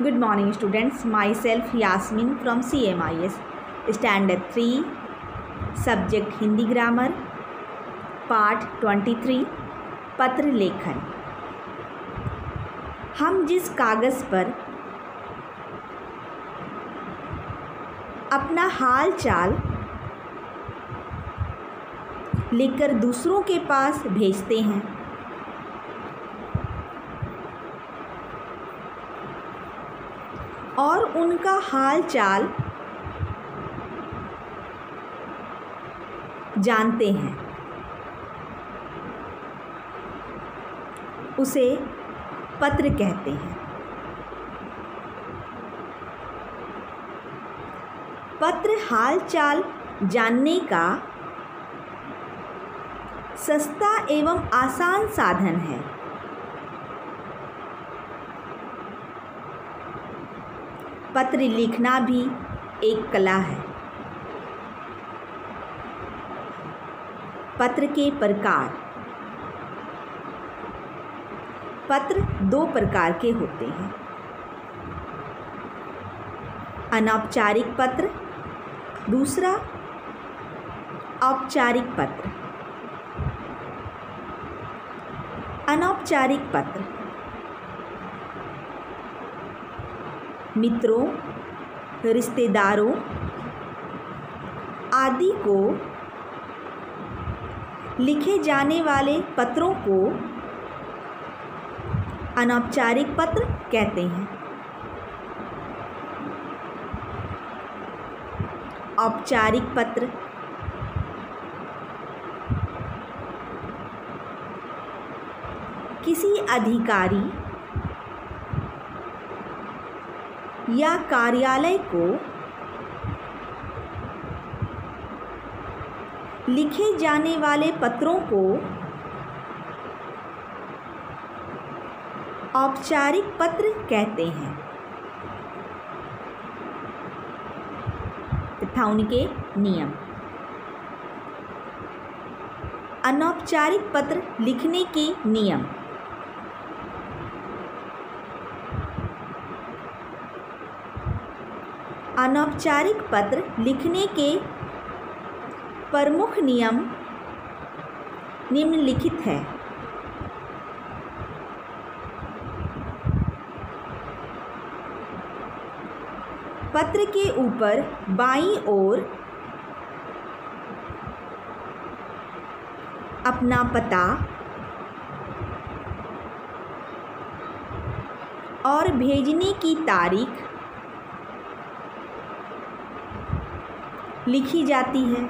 Good morning students, myself Yasmin from CMIS, Standard 3, Subject Hindi Grammar, Part 23, पत्र लेखन। हम जिस कागज़ पर अपना हाल चाल लिखकर दूसरों के पास भेजते हैं, और उनका हाल चाल जानते हैं, उसे पत्र कहते हैं। पत्र हाल चाल जानने का सस्ता एवं आसान साधन है। पत्र लिखना भी एक कला है। पत्र के प्रकार। पत्र दो प्रकार के होते हैं, अनौपचारिक पत्र, दूसरा औपचारिक पत्र। अनौपचारिक पत्र मित्रों, रिश्तेदारों आदि को लिखे जाने वाले पत्रों को अनौपचारिक पत्र कहते हैं। औपचारिक पत्र किसी अधिकारी या कार्यालय को लिखे जाने वाले पत्रों को औपचारिक पत्र कहते हैं तथा उनके नियम। अनौपचारिक पत्र लिखने के नियम। अनौपचारिक पत्र लिखने के प्रमुख नियम निम्नलिखित है। पत्र के ऊपर बाईं ओर अपना पता और भेजने की तारीख लिखी जाती है।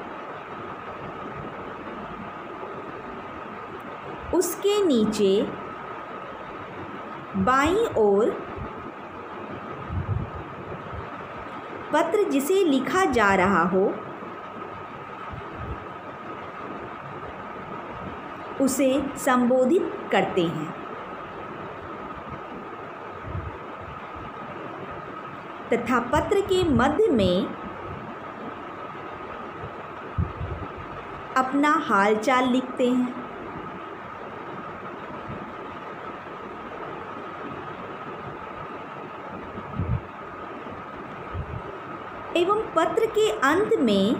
उसके नीचे बाईं ओर पत्र जिसे लिखा जा रहा हो उसे संबोधित करते हैं तथा पत्र के मध्य में अपना हालचाल लिखते हैं। एवं पत्र के अंत में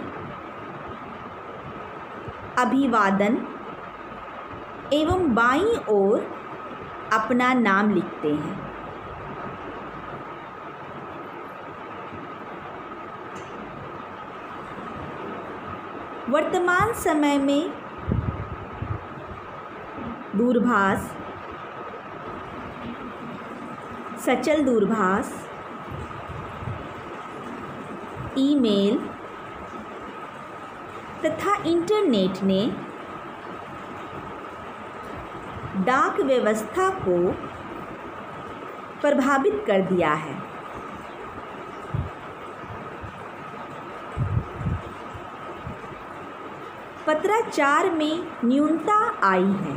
अभिवादन एवं बाईं ओर अपना नाम लिखते हैं। वर्तमान समय में दूरभाष, सचल दूरभाष, ईमेल तथा इंटरनेट ने डाक व्यवस्था को प्रभावित कर दिया है। पत्राचार में न्यूनता आई है,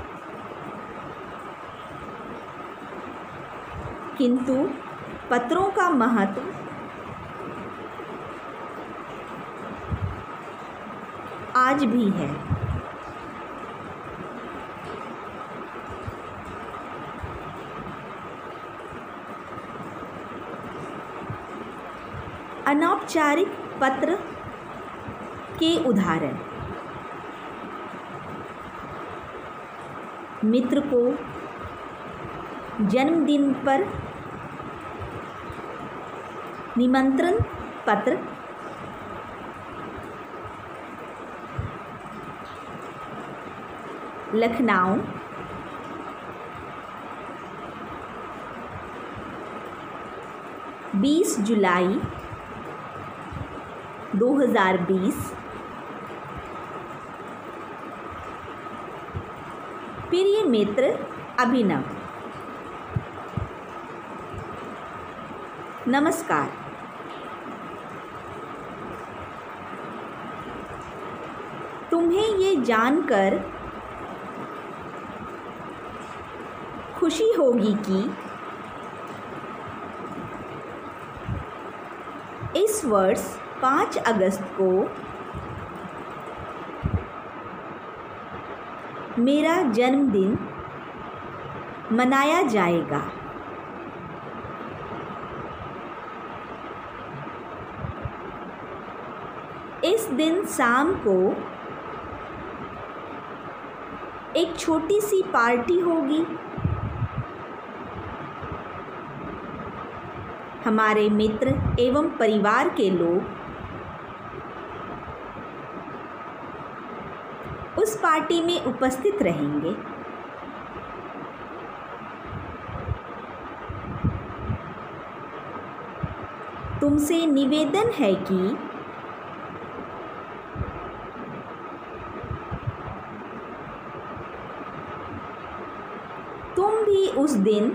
किंतु पत्रों का महत्व आज भी है। अनौपचारिक पत्र के उदाहरण: मित्र को जन्मदिन पर निमंत्रण पत्र, लखनऊ, 20 जुलाई 2020। प्रिय मित्र अभिनव, नमस्कार। तुम्हें ये जानकर खुशी होगी कि इस वर्ष 5 अगस्त को मेरा जन्मदिन मनाया जाएगा। इस दिन शाम को एक छोटी सी पार्टी होगी। हमारे मित्र एवं परिवार के लोग उस पार्टी में उपस्थित रहेंगे। तुमसे निवेदन है कि तुम भी उस दिन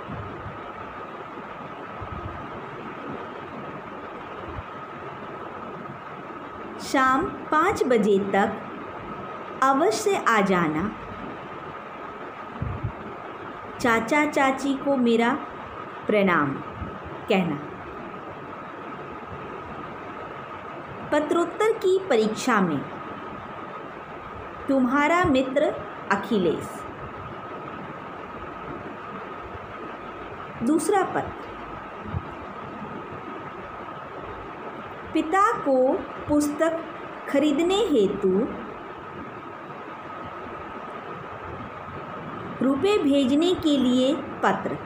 शाम 5 बजे तक अवश्य आ जाना। चाचा चाची को मेरा प्रणाम कहना। पत्रोत्तर की परीक्षा में तुम्हारा मित्र अखिलेश। दूसरा पत्र: पिता को पुस्तक खरीदने हेतु रुपए भेजने के लिए पत्र।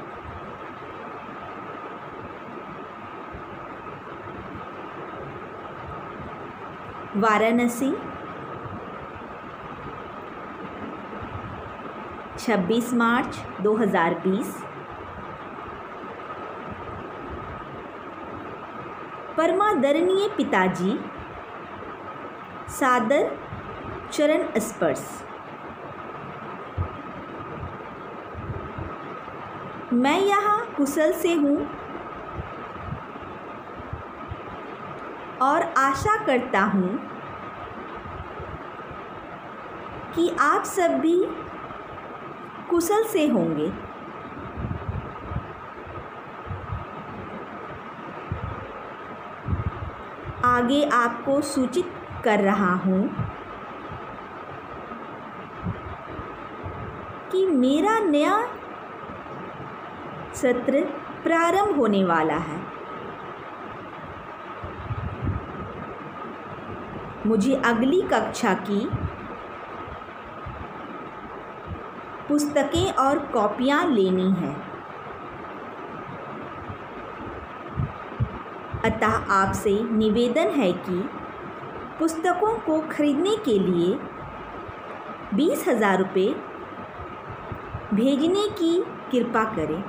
वाराणसी, 26 मार्च 2020। परमादरणीय पिताजी, सादर चरण स्पर्श। मैं यहाँ कुशल से हूँ और आशा करता हूँ कि आप सब भी कुशल से होंगे। आगे आपको सूचित कर रहा हूँ कि मेरा नया सत्र प्रारंभ होने वाला है। मुझे अगली कक्षा की पुस्तकें और कॉपियाँ लेनी हैं, अतः आपसे निवेदन है कि पुस्तकों को खरीदने के लिए 20,000 रुपये भेजने की कृपा करें।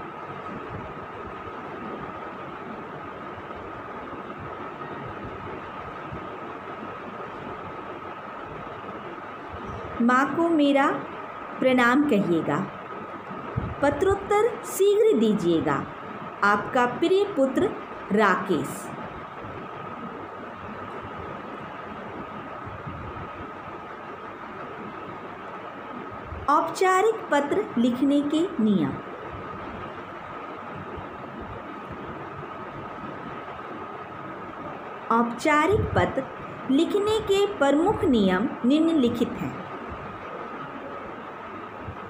माँ को मेरा प्रणाम कहिएगा। पत्रोत्तर शीघ्र दीजिएगा। आपका प्रिय पुत्र राकेश। औपचारिक पत्र लिखने के नियम। औपचारिक पत्र लिखने के प्रमुख नियम निम्नलिखित हैं।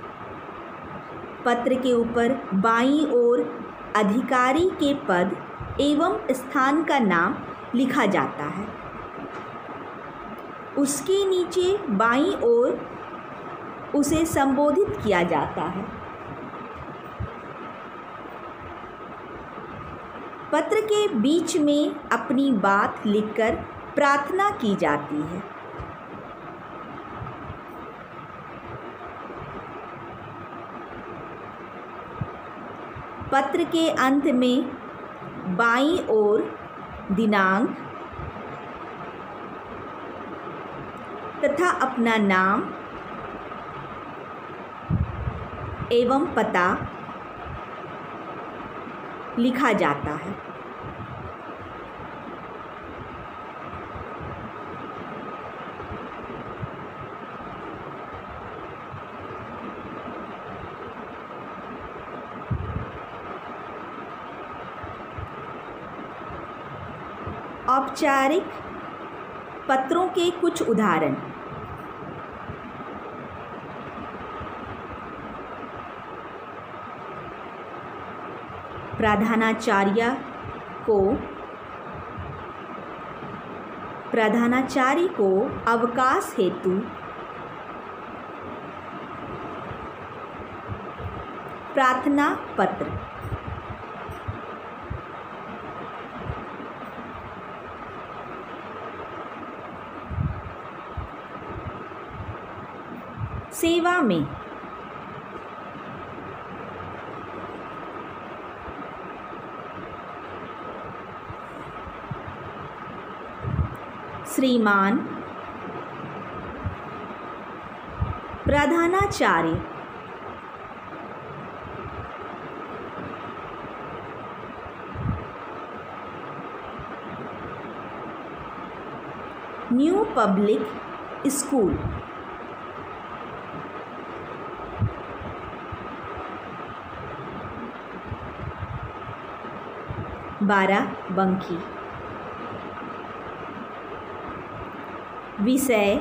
पत्र के ऊपर बाईं ओर अधिकारी के पद एवं स्थान का नाम लिखा जाता है। उसके नीचे बाईं ओर उसे संबोधित किया जाता है। पत्र के बीच में अपनी बात लिखकर प्रार्थना की जाती है। पत्र के अंत में बाईं ओर दिनांक तथा अपना नाम एवं पता लिखा जाता है। औपचारिक पत्रों के कुछ उदाहरण। प्रधानाचार्य को अवकाश हेतु प्रार्थना पत्र। सेवा में श्रीमान प्रधानाचार्य, न्यू पब्लिक स्कूल, बाराबंकी। विषय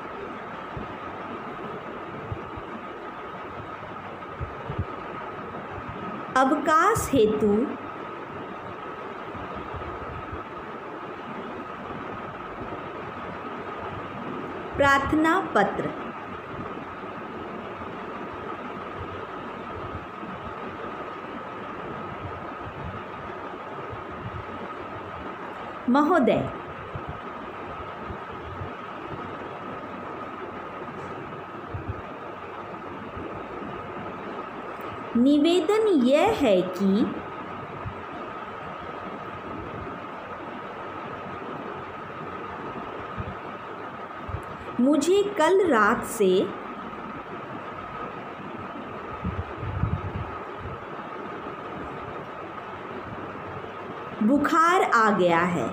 अवकाश हेतु प्रार्थना पत्र। महोदय, निवेदन यह है कि मुझे कल रात से बुखार आ गया है।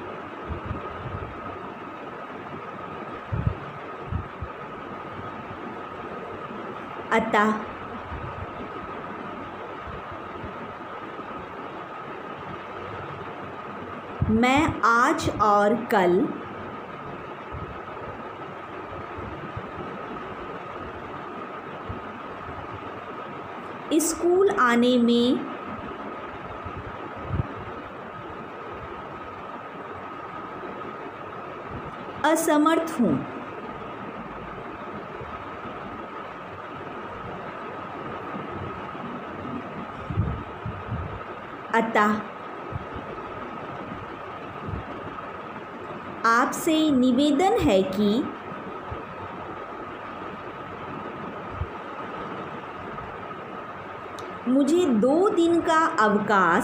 अतः मैं आज और कल स्कूल आने में असमर्थ हूँ। अतः आपसे निवेदन है कि मुझे 2 दिन का अवकाश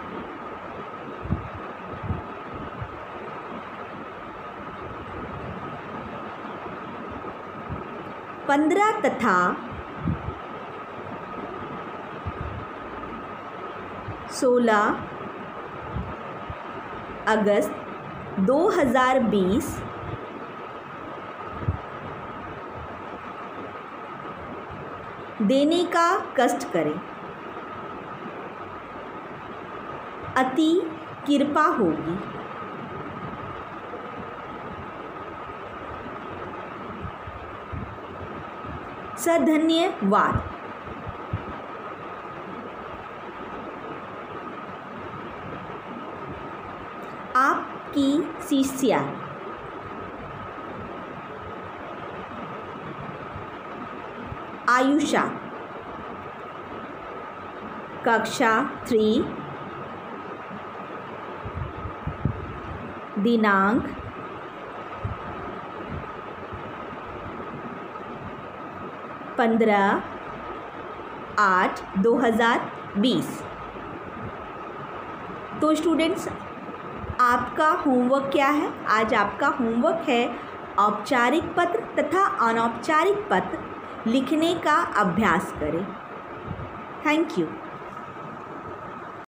पंद्रह तथा 16 अगस्त 2020 देने का कष्ट करें। अति कृपा होगी। सधन्यवाद। की शिष्या। आयुषा। कक्षा 3। दिनांक 15/8/2020। तो स्टूडेंट्स, आपका होमवर्क क्या है? आज आपका होमवर्क है औपचारिक पत्र तथा अनौपचारिक पत्र लिखने का अभ्यास करें। Thank you.